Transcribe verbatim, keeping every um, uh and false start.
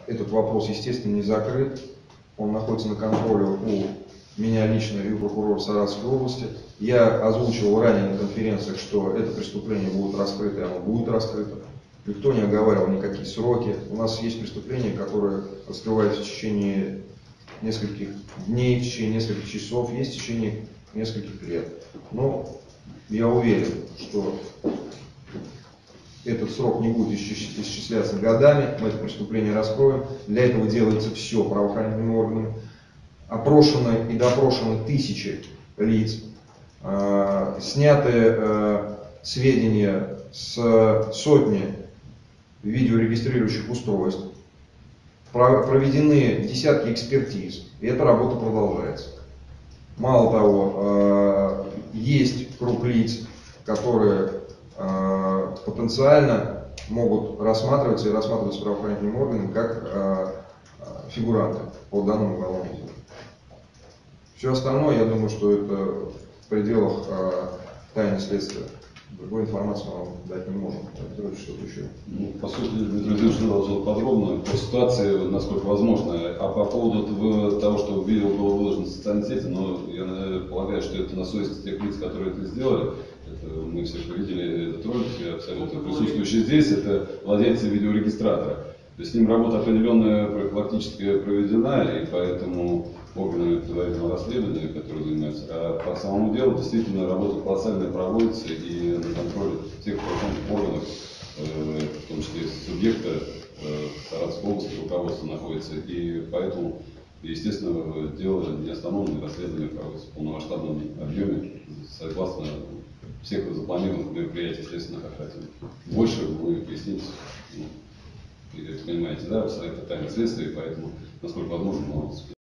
этот вопрос, естественно, не закрыт. Он находится на контроле у меня лично и у прокурора Саратовской области. Я озвучивал ранее на конференциях, что это преступление будет раскрыто, и оно будет раскрыто. Никто не оговаривал никакие сроки. У нас есть преступления, которые раскрываются в течение нескольких дней, в течение нескольких часов, есть в течение нескольких лет. Но я уверен, что этот срок не будет исчисляться годами, мы это преступление раскроем. Для этого делается все правоохранительными органами. Опрошены и допрошены тысячи лиц, э, сняты э, сведения с сотни видеорегистрирующих устройств, проведены десятки экспертиз, и эта работа продолжается. Мало того, э, есть круг лиц, которые э, потенциально могут рассматриваться и рассматриваться правоохранительным органом как э, фигуранты по данному уголовному делу. Все остальное, я думаю, что это в пределах э, тайны следствия. Другой информации мы вам дать не можем. Что-то еще. Ну, по сути, Дмитрий Владимирович рассказал подробно по ситуации, насколько возможно. А по поводу того, что видео было выложено в социальной сети, но я полагаю, что это на совести тех лиц, которые это сделали. Это, мы все видели этот ролик, все абсолютно присутствующие здесь, это владельцы видеорегистратора. То есть с ним работа определенная профилактически проведена, и поэтому органы предварительного расследования, которые занимаются. А по самому делу действительно работа колоссальная проводится, и на контроле всех правоохранительных органов, э, в том числе субъекта э, Саратовской области, руководства находится. И поэтому, естественно, дело не остановлено, расследование проводится в полномасштабном объеме, согласно всех запланированных мероприятий следственных охранителей. Больше вы поясните. Ну, понимаете, да, это тайна следствия, поэтому, насколько возможно, мы